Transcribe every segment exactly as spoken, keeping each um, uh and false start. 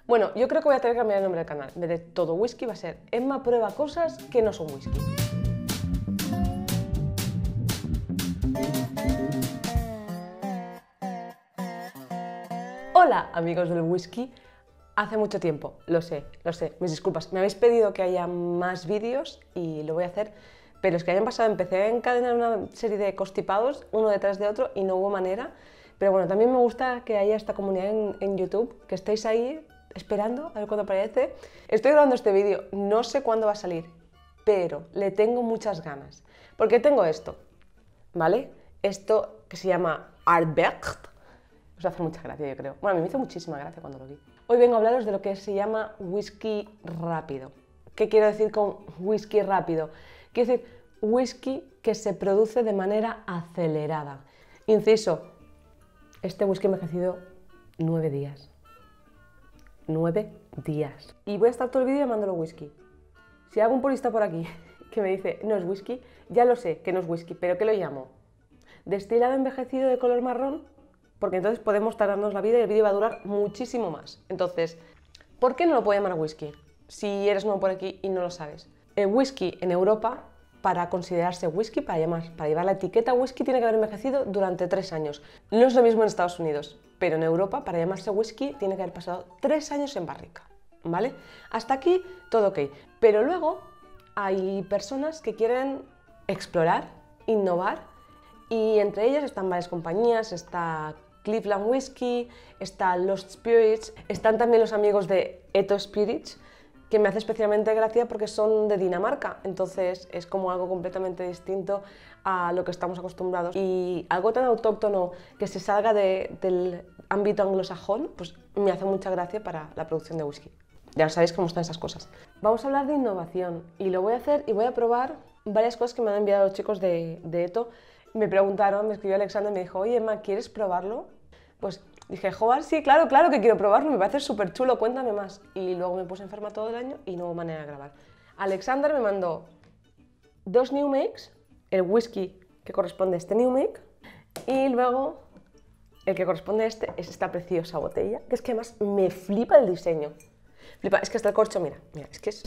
Bueno, yo creo que voy a tener que cambiar el nombre del canal. En vez de Todo Whisky va a ser Emma prueba cosas que no son whisky. Hola amigos del whisky, hace mucho tiempo, lo sé, lo sé, mis disculpas, me habéis pedido que haya más vídeos y lo voy a hacer, pero es que el año pasado empecé a encadenar una serie de constipados uno detrás de otro y no hubo manera, pero bueno, también me gusta que haya esta comunidad en, en YouTube, que estéis ahí esperando a ver cuándo aparece. Estoy grabando este vídeo, no sé cuándo va a salir, pero le tengo muchas ganas, porque tengo esto, ¿vale? Esto que se llama Arbecht. Os hace mucha gracia, yo creo. Bueno, a mí me hizo muchísima gracia cuando lo vi. Hoy vengo a hablaros de lo que se llama whisky rápido. ¿Qué quiero decir con whisky rápido? Quiero decir whisky que se produce de manera acelerada. Inciso, este whisky envejecido nueve días. Nueve días. Y voy a estar todo el vídeo llamándolo whisky. Si hay algún purista por aquí que me dice no es whisky, ya lo sé que no es whisky, pero ¿qué lo llamo? ¿Destilado envejecido de color marrón? Porque entonces podemos tardarnos la vida y el vídeo va a durar muchísimo más. Entonces, ¿por qué no lo puedo llamar whisky? Si eres nuevo por aquí y no lo sabes. El whisky en Europa, para considerarse whisky, para, llamar, para llevar la etiqueta whisky, tiene que haber envejecido durante tres años. No es lo mismo en Estados Unidos, pero en Europa, para llamarse whisky, tiene que haber pasado tres años en barrica, ¿vale? Hasta aquí, todo ok. Pero luego hay personas que quieren explorar, innovar, y entre ellas están varias compañías, está Cleveland Whisky, está Lost Spirits, están también los amigos de Eto Spirits, que me hace especialmente gracia porque son de Dinamarca, entonces es como algo completamente distinto a lo que estamos acostumbrados. Y algo tan autóctono que se salga de, del ámbito anglosajón, pues me hace mucha gracia para la producción de whisky. Ya sabéis cómo están esas cosas. Vamos a hablar de innovación y lo voy a hacer y voy a probar varias cosas que me han enviado los chicos de, de Eto. Me preguntaron, me escribió Alexander y me dijo, oye Emma, ¿quieres probarlo? Pues dije, joder, sí, claro, claro que quiero probarlo, me parece súper chulo, cuéntame más. Y luego me puse enferma todo el año y no hubo manera de grabar. Alexander me mandó dos New Makes, el whisky que corresponde a este New Make, y luego el que corresponde a este es esta preciosa botella, que es que además me flipa el diseño. Flipa, es que hasta el corcho, mira, mira, es que es...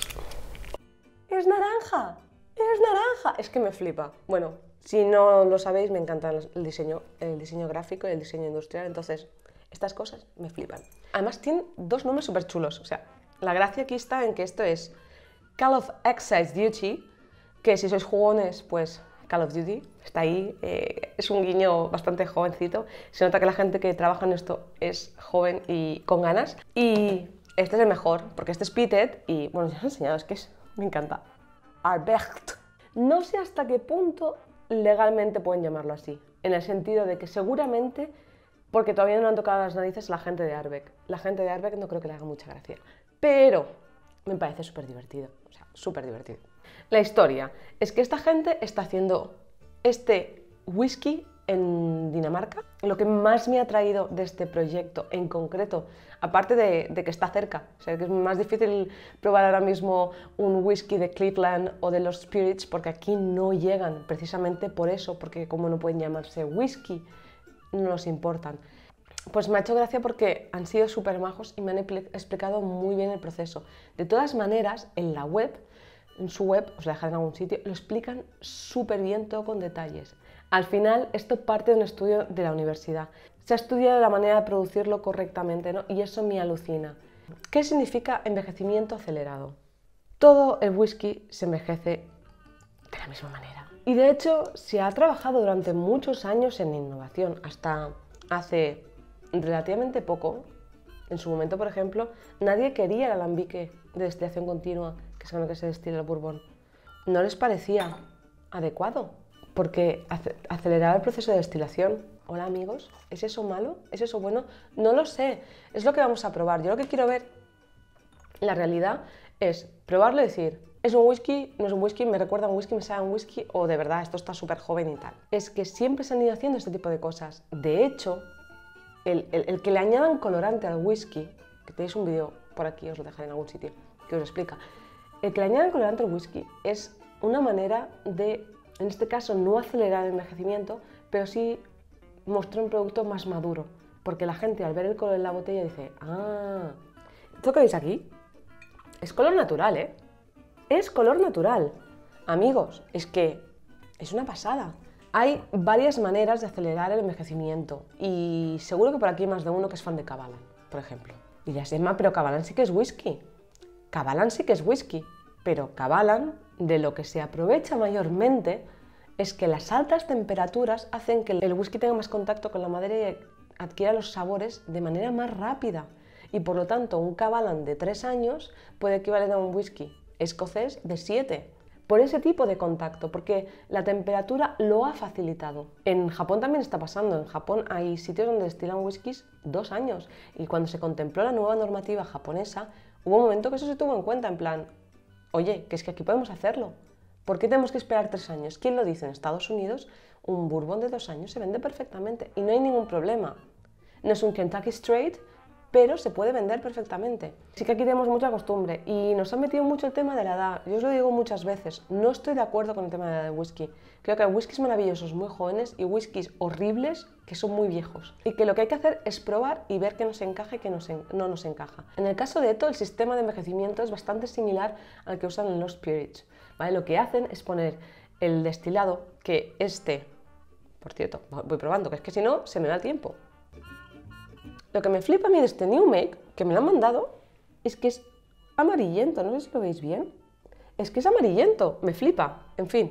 ¡Es naranja! ¡Es naranja! Es que me flipa. Bueno, si no lo sabéis, me encanta el diseño, el diseño gráfico y el diseño industrial, entonces estas cosas me flipan. Además tienen dos nombres súper chulos, o sea, la gracia aquí está en que esto es Call of Excise Duty, que si sois jugones, pues Call of Duty, está ahí, eh, es un guiño bastante jovencito, se nota que la gente que trabaja en esto es joven y con ganas, y este es el mejor, porque este es Pitted y, bueno, ya os he enseñado, es que es, me encanta. Arbecht. No sé hasta qué punto legalmente pueden llamarlo así, en el sentido de que seguramente, porque todavía no han tocado las narices la gente de Arbecht. La gente de Arbecht no creo que le haga mucha gracia, pero me parece súper divertido, o sea, súper divertido. La historia es que esta gente está haciendo este whisky en Dinamarca. Lo que más me ha traído de este proyecto en concreto, aparte de, de que está cerca, o sea, que es más difícil probar ahora mismo un whisky de Cleveland o de los Spirits porque aquí no llegan, precisamente por eso, porque como no pueden llamarse whisky, no nos importan. Pues me ha hecho gracia porque han sido súper majos y me han explicado muy bien el proceso. De todas maneras, en la web, en su web, os la dejaré en algún sitio, lo explican súper bien, todo con detalles. Al final, esto parte de un estudio de la universidad. Se ha estudiado la manera de producirlo correctamente, ¿no? Y eso me alucina. ¿Qué significa envejecimiento acelerado? Todo el whisky se envejece de la misma manera. Y de hecho, se ha trabajado durante muchos años en innovación, hasta hace relativamente poco. En su momento, por ejemplo, nadie quería el alambique de destilación continua, que es con el que se destila el bourbon. No les parecía adecuado, porque aceleraba el proceso de destilación. Hola amigos, ¿es eso malo? ¿Es eso bueno? No lo sé, es lo que vamos a probar. Yo lo que quiero ver, la realidad, es probarlo y decir, ¿es un whisky? ¿No es un whisky? ¿Me recuerda a un whisky? ¿Me sabe a un whisky? O de verdad, esto está súper joven y tal. Es que siempre se han ido haciendo este tipo de cosas. De hecho, el, el, el que le añadan colorante al whisky, que tenéis un vídeo por aquí, os lo dejaré en algún sitio, que os explica. El que le añadan colorante al whisky es una manera de, en este caso, no acelerar el envejecimiento, pero sí mostrar un producto más maduro, porque la gente al ver el color en la botella dice, ah, ¿Esto que veis aquí? Es color natural, ¿eh? Es color natural. Amigos, es que es una pasada. Hay varias maneras de acelerar el envejecimiento y seguro que por aquí hay más de uno que es fan de Kavalan, por ejemplo. Y ya sé, pero Kavalan sí que es whisky. Kavalan sí que es whisky, pero Kavalan, de lo que se aprovecha mayormente, es que las altas temperaturas hacen que el whisky tenga más contacto con la madera y adquiera los sabores de manera más rápida. Y por lo tanto, un Kavalan de tres años puede equivaler a un whisky escocés de siete. Por ese tipo de contacto, porque la temperatura lo ha facilitado. En Japón también está pasando. En Japón hay sitios donde destilan whiskies dos años. Y cuando se contempló la nueva normativa japonesa, hubo un momento que eso se tuvo en cuenta, en plan, oye, que es que aquí podemos hacerlo. ¿Por qué tenemos que esperar tres años? ¿Quién lo dice? En Estados Unidos, un bourbon de dos años se vende perfectamente y no hay ningún problema. No es un Kentucky Straight, pero se puede vender perfectamente. Sí que aquí tenemos mucha costumbre y nos han metido mucho el tema de la edad. Yo os lo digo muchas veces, no estoy de acuerdo con el tema de la edad del whisky. Creo que hay whiskies maravillosos muy jóvenes y whiskies horribles que son muy viejos. Y que lo que hay que hacer es probar y ver qué nos encaja y qué nos en, no nos encaja. En el caso de Eto, el sistema de envejecimiento es bastante similar al que usan en los spirits. ¿Vale? Lo que hacen es poner el destilado, que este, por cierto, voy probando, que es que si no, se me da el tiempo. Lo que me flipa a mí de este New Make, que me lo han mandado, es que es amarillento, no sé si lo veis bien. Es que es amarillento, me flipa, en fin.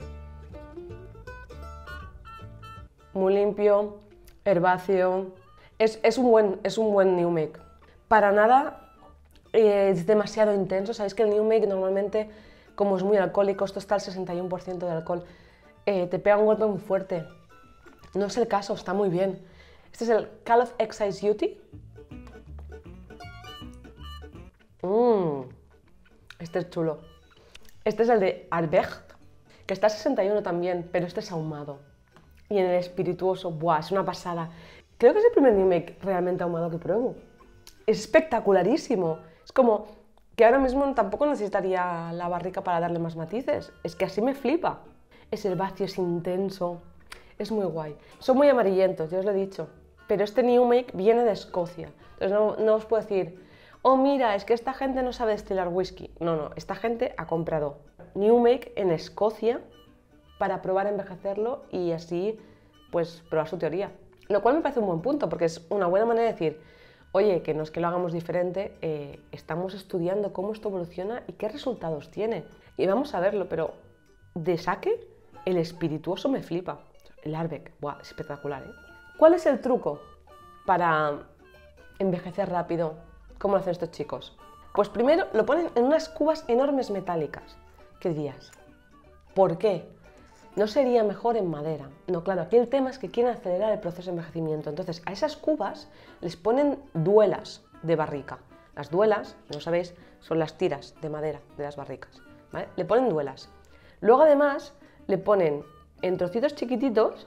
Muy limpio, herbáceo, es, es, un, buen, es un buen New Make. Para nada eh, es demasiado intenso, sabéis que el New Make normalmente, como es muy alcohólico, esto está al sesenta y uno por ciento de alcohol, eh, te pega un golpe muy fuerte. No es el caso, está muy bien. Este es el Calaf Excise Duty. Mmm, este es chulo. Este es el de Arbecht, que está a sesenta y uno también, pero este es ahumado. Y en el espirituoso, ¡buah! Es una pasada. Creo que es el primer New Make realmente ahumado que pruebo. Es espectacularísimo. Es como que ahora mismo tampoco necesitaría la barrica para darle más matices. Es que así me flipa. Es herbáceo, es intenso. Es muy guay. Son muy amarillentos, ya os lo he dicho. Pero este New Make viene de Escocia. Entonces no, no os puedo decir, oh mira, es que esta gente no sabe destilar whisky. No, no, esta gente ha comprado New Make en Escocia para probar a envejecerlo y así, pues, probar su teoría. Lo cual me parece un buen punto, porque es una buena manera de decir, oye, que no es que lo hagamos diferente, eh, estamos estudiando cómo esto evoluciona y qué resultados tiene. Y vamos a verlo, pero de saque, el espirituoso me flipa. El Arbeck, ¡buah! Espectacular, ¿eh? ¿Cuál es el truco para envejecer rápido? ¿Cómo lo hacen estos chicos? Pues primero lo ponen en unas cubas enormes metálicas. ¿Qué dirías? ¿Por qué? ¿No sería mejor en madera? No, claro, aquí el tema es que quieren acelerar el proceso de envejecimiento. Entonces, a esas cubas les ponen duelas de barrica. Las duelas, si no sabéis, son las tiras de madera de las barricas, ¿vale? Le ponen duelas. Luego, además, le ponen en trocitos chiquititos,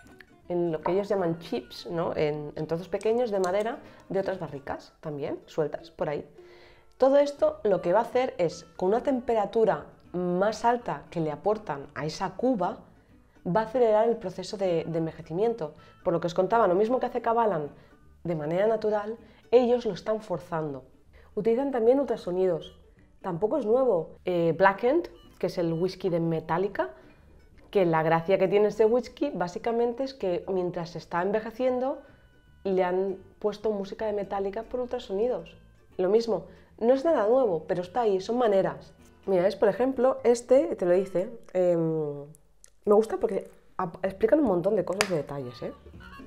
en lo que ellos llaman chips, ¿no? en, en trozos pequeños de madera de otras barricas, también, sueltas por ahí. Todo esto lo que va a hacer es, con una temperatura más alta que le aportan a esa cuba, va a acelerar el proceso de, de envejecimiento. Por lo que os contaba, lo mismo que hace Kavalan de manera natural, ellos lo están forzando. Utilizan también ultrasonidos. Tampoco es nuevo. Eh, Blackened, que es el whisky de Metallica, que la gracia que tiene este whisky básicamente es que mientras se está envejeciendo le han puesto música de Metallica por ultrasonidos. Lo mismo, no es nada nuevo, pero está ahí, son maneras. Mira, es por ejemplo, este, te lo dice, eh, me gusta porque explican un montón de cosas de detalles, ¿eh?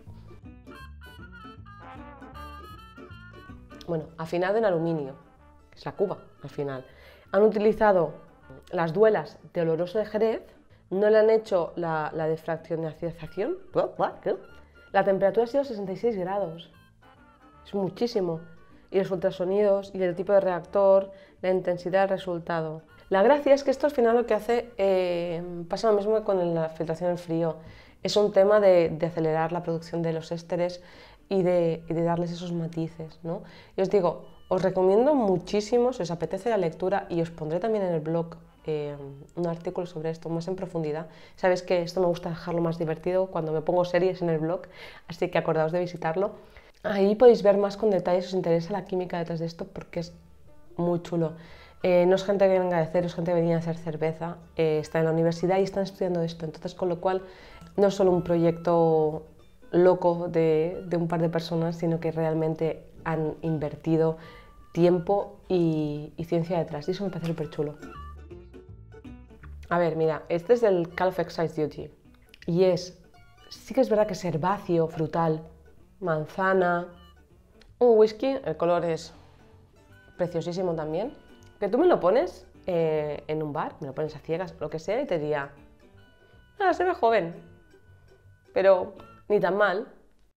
Bueno, afinado en aluminio, que es la cuba al final. Han utilizado las duelas de oloroso de Jerez. No le han hecho la, la defraccionación. La temperatura ha sido sesenta y seis grados. Es muchísimo. Y los ultrasonidos, y el tipo de reactor, la intensidad del resultado. La gracia es que esto al final lo que hace, eh, pasa lo mismo que con la filtración en frío. Es un tema de, de acelerar la producción de los ésteres y de, y de darles esos matices, ¿no? Y os digo, os recomiendo muchísimo, si os apetece la lectura, y os pondré también en el blog Eh, un artículo sobre esto más en profundidad. Sabéis que esto me gusta dejarlo más divertido cuando me pongo series en el blog, así que acordaos de visitarlo. Ahí podéis ver más con detalle si os interesa la química detrás de esto porque es muy chulo. Eh, no es gente que venga de cero, es gente que venía a hacer cerveza, eh, está en la universidad y están estudiando esto, entonces con lo cual no es solo un proyecto loco de, de un par de personas, sino que realmente han invertido tiempo y, y ciencia detrás y eso me parece súper chulo. A ver, mira, este es del Calf Excise Duty y es, sí que es verdad que es herbáceo, frutal, manzana, un whisky, el color es preciosísimo también, que tú me lo pones eh, en un bar, me lo pones a ciegas, lo que sea, y te diría, ah, se ve joven, pero ni tan mal.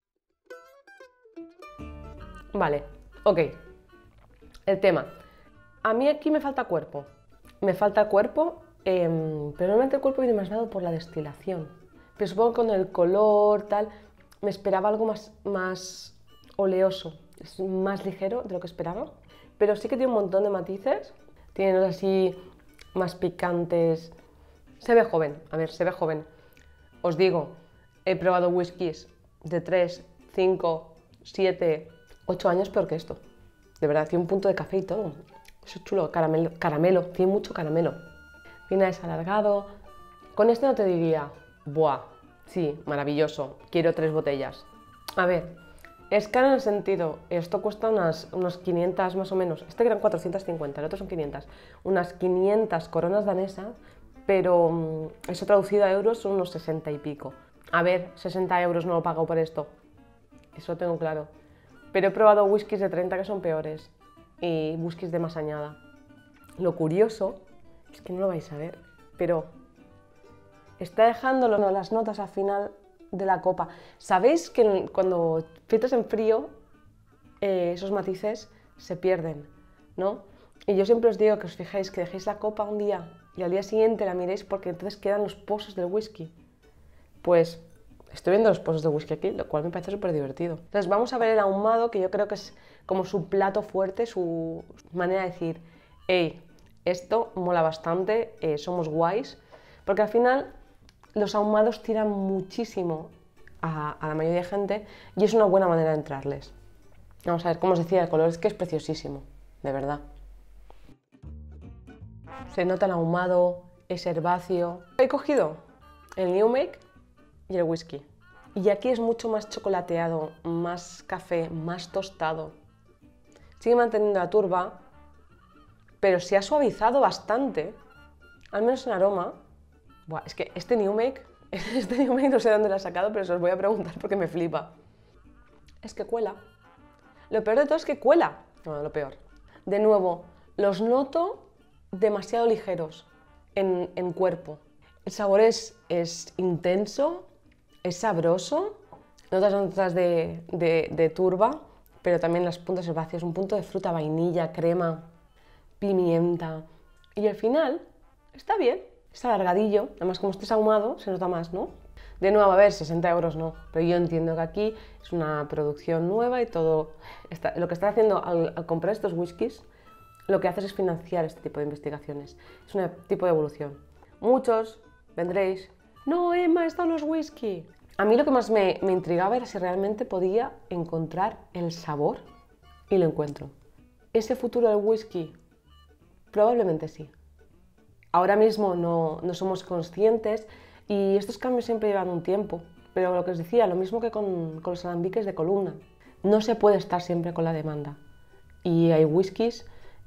Vale, ok, el tema. A mí aquí me falta cuerpo, me falta cuerpo, eh, pero normalmente el cuerpo viene más dado por la destilación, pero supongo que con el color, tal, me esperaba algo más, más oleoso, es más ligero de lo que esperaba, pero sí que tiene un montón de matices, tiene notas así más picantes, se ve joven, a ver, se ve joven. Os digo, he probado whiskies de tres, cinco, siete, ocho años peor que esto, de verdad, tiene un punto de café y todo, eso es chulo, caramelo, caramelo, tiene mucho caramelo, viene desalargado, con este no te diría, buah, sí, maravilloso, quiero tres botellas. A ver, es caro en el sentido, esto cuesta unas, unas quinientas más o menos, este eran cuatrocientas cincuenta, el otro son quinientas, unas quinientas coronas danesas, pero um, eso traducido a euros son unos sesenta y pico. A ver, sesenta euros no lo pago por esto, eso lo tengo claro. Pero he probado whiskies de treinta que son peores y whiskies de más añada. Lo curioso es que no lo vais a ver, pero está dejando las notas al final de la copa. ¿Sabéis que cuando filtras en frío eh, esos matices se pierden, ¿no? Y yo siempre os digo que os fijéis, que dejéis la copa un día y al día siguiente la miréis porque entonces quedan los pozos del whisky. Pues estoy viendo los pozos de whisky aquí, lo cual me parece súper divertido. Entonces vamos a ver el ahumado, que yo creo que es como su plato fuerte, su manera de decir, hey, esto mola bastante, eh, somos guays, porque al final los ahumados tiran muchísimo a, a la mayoría de gente y es una buena manera de entrarles. Vamos a ver, como os decía, el color es que es preciosísimo, de verdad. Se nota el ahumado, es herbáceo. He cogido el New Make y el whisky. Y aquí es mucho más chocolateado, más café, más tostado. Sigue manteniendo la turba, pero se ha suavizado bastante, al menos en aroma. Buah, es que este New Make, este New Make no sé dónde lo ha sacado, pero se os voy a preguntar porque me flipa. Es que cuela. Lo peor de todo es que cuela. No, lo peor. De nuevo, los noto demasiado ligeros en, en cuerpo. El sabor es, es intenso, es sabroso, notas notas de, de, de turba, pero también las puntas herbáceas, un punto de fruta, vainilla, crema, pimienta. Y al final está bien, está alargadillo, además como estés ahumado se nota más, ¿no? De nuevo, a ver, sesenta euros no, pero yo entiendo que aquí es una producción nueva y todo, está, lo que está haciendo al, al comprar estos whiskies, lo que haces es financiar este tipo de investigaciones, es un tipo de evolución. Muchos vendréis, no, Emma, están los whisky. A mí lo que más me, me intrigaba era si realmente podía encontrar el sabor y lo encuentro. ¿Ese futuro del whisky? Probablemente sí. Ahora mismo no, no somos conscientes y estos cambios siempre llevan un tiempo, pero lo que os decía, lo mismo que con, con los alambiques de columna, no se puede estar siempre con la demanda y hay whiskies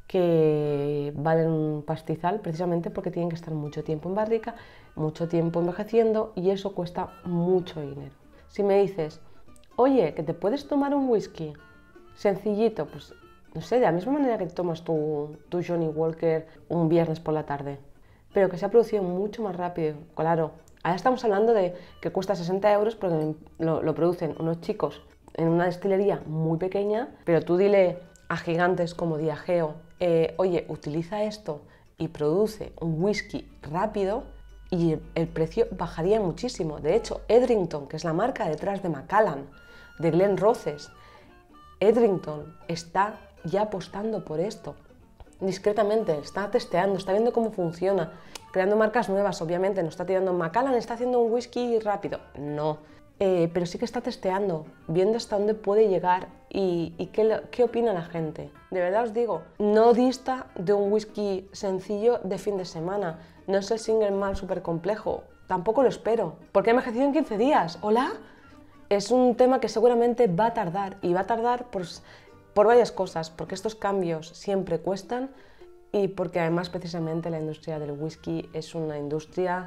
que valen un pastizal precisamente porque tienen que estar mucho tiempo en barrica, mucho tiempo envejeciendo y eso cuesta mucho dinero. Si me dices, oye, que te puedes tomar un whisky sencillito, pues no sé, de la misma manera que te tomas tu, tu Johnny Walker un viernes por la tarde, pero que se ha producido mucho más rápido, claro. Ahora estamos hablando de que cuesta sesenta euros porque lo, lo producen unos chicos en una destilería muy pequeña, pero tú dile a gigantes como Diageo, eh, oye, utiliza esto y produce un whisky rápido y el precio bajaría muchísimo. De hecho, Edrington, que es la marca detrás de Macallan, de Glenrothes, Edrington está ya apostando por esto. Discretamente, está testeando, está viendo cómo funciona, creando marcas nuevas, obviamente, no está tirando Macallan, está haciendo un whisky rápido. No, eh, pero sí que está testeando, viendo hasta dónde puede llegar y, y qué, qué opina la gente. De verdad os digo, no dista de un whisky sencillo de fin de semana. No es el single malt súper complejo, tampoco lo espero, porque ha envejecido en quince días. ¿Hola? Es un tema que seguramente va a tardar, y va a tardar por, por varias cosas, porque estos cambios siempre cuestan y porque además precisamente la industria del whisky es una industria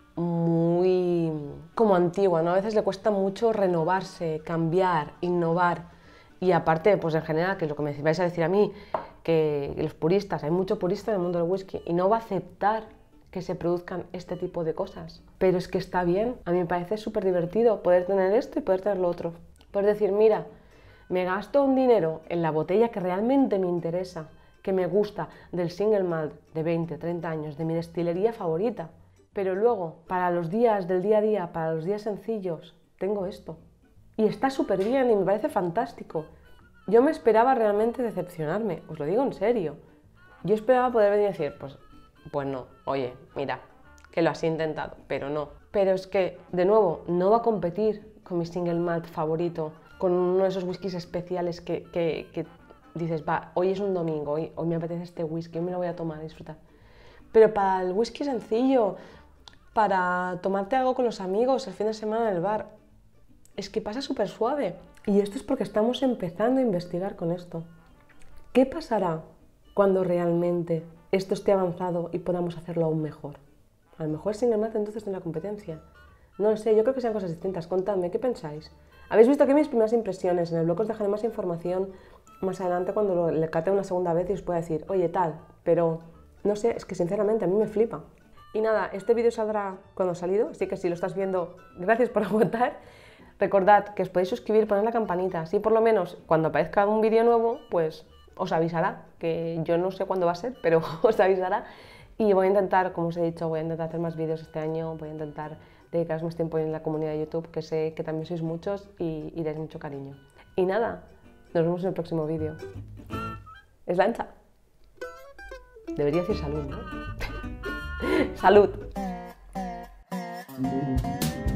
muy como antigua, ¿no? A veces le cuesta mucho renovarse, cambiar, innovar. Y aparte, pues en general, que es lo que me vais a decir a mí, que los puristas, hay mucho purista en el mundo del whisky y no va a aceptar que se produzcan este tipo de cosas. Pero es que está bien, a mí me parece súper divertido poder tener esto y poder tener lo otro. Poder decir, mira, me gasto un dinero en la botella que realmente me interesa, que me gusta, del single malt de veinte, treinta años, de mi destilería favorita. Pero luego, para los días del día a día, para los días sencillos, tengo esto. Y está súper bien y me parece fantástico. Yo me esperaba realmente decepcionarme, os lo digo en serio. Yo esperaba poder venir y decir, pues, pues no, oye, mira, que lo has intentado, pero no. Pero es que, de nuevo, no va a competir con mi single malt favorito, con uno de esos whiskies especiales que, que, que dices, va, hoy es un domingo, hoy, hoy me apetece este whisky, hoy me lo voy a tomar, a disfrutar. Pero para el whisky sencillo, para tomarte algo con los amigos el fin de semana en el bar, es que pasa súper suave. Y esto es porque estamos empezando a investigar con esto. ¿Qué pasará cuando realmente esto esté avanzado y podamos hacerlo aún mejor? A lo mejor single malt entonces en la competencia. No lo sé, yo creo que sean cosas distintas. Contadme, ¿qué pensáis? Habéis visto aquí mis primeras impresiones. En el blog os dejaré más información más adelante cuando lo, le cate una segunda vez y os pueda decir, oye, tal, pero no sé, es que sinceramente a mí me flipa. Y nada, este vídeo saldrá cuando ha salido, así que si lo estás viendo, gracias por aguantar. Recordad que os podéis suscribir, poner la campanita, así por lo menos cuando aparezca un vídeo nuevo, pues os avisará, que yo no sé cuándo va a ser, pero os avisará. Y voy a intentar, como os he dicho, voy a intentar hacer más vídeos este año, voy a intentar dedicaros más tiempo en la comunidad de YouTube, que sé que también sois muchos y, y dais mucho cariño. Y nada, nos vemos en el próximo vídeo. Es lancha. Debería decir salud, ¿no? ¡Salud!